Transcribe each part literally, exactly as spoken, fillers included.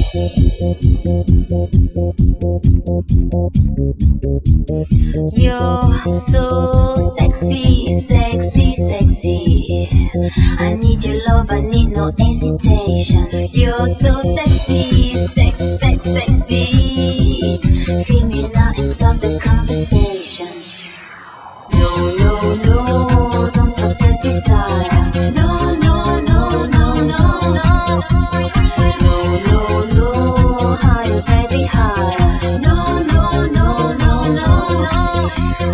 You're so sexy, sexy, sexy. I need your love, I need no hesitation. You're so sexy, sex, sex, sexy. Feel me now and stop the conversation. No, no, no, don't stop the desire. No, no, no, no, no, no. No, no, no, higher, baby, higher. No, no, no, no, no, no.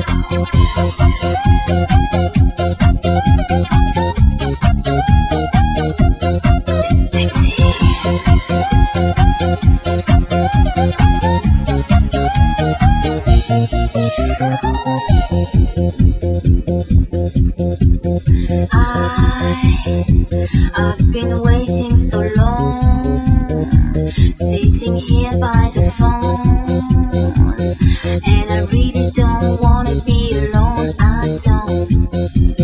Sexy. I, I've been waiting so long, sitting here by the phone, and I really don't wanna be alone. I don't.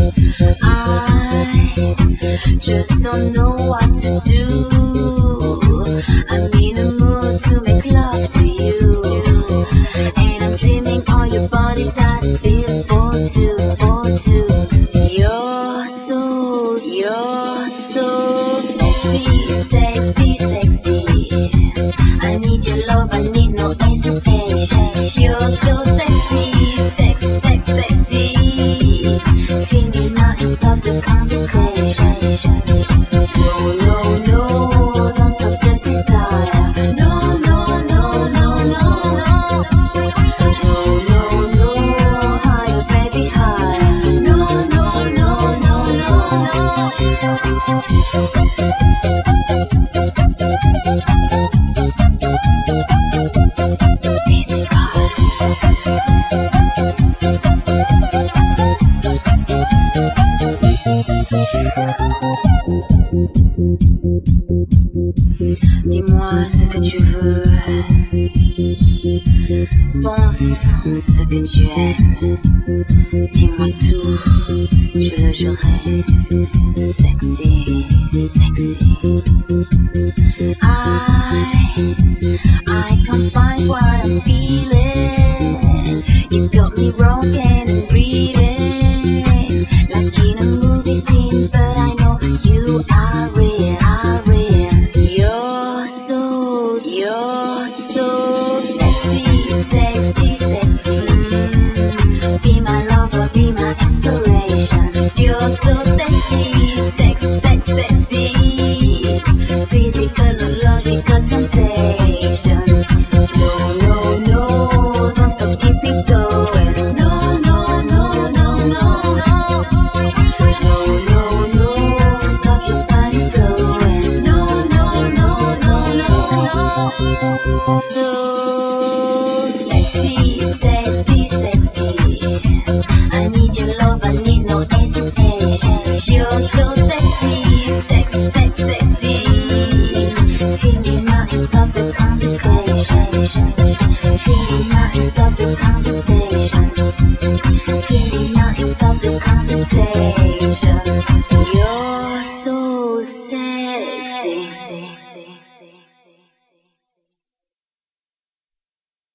I just don't know what to do. I'm in a mood to make love to you, and I'm dreaming on your body that's built for two, for two. You're so, you're so sexy, sexy, sexy. I need your love, I need no hesitation. You're so sexy, sex, sex, sexy. Feel me now and stop the conversation. No, no, no, don't stop the desire. No, no, no, no, no, no. No, no, no, higher, baby, higher. No, no, no, no, no, Dis-moi ce que tu veux, pense ce que tu aimes. Dis-moi tout, je le jurerai. Sexy, sexy. I, I can't find what I'm feeling. You got me broken and breathing like in a movie scene, but I know you are real, are real. You're so, you're so sexy, sexy, sexy. Mm. Be my lover, be my inspiration. You're so sexy, sex, sex, sexy. Physical or logical temptation. No, no, no, don't stop, keep it going. No, no, no, no, no, no. No, no, no, stop your body flowing. No, no, no, no, no, no. So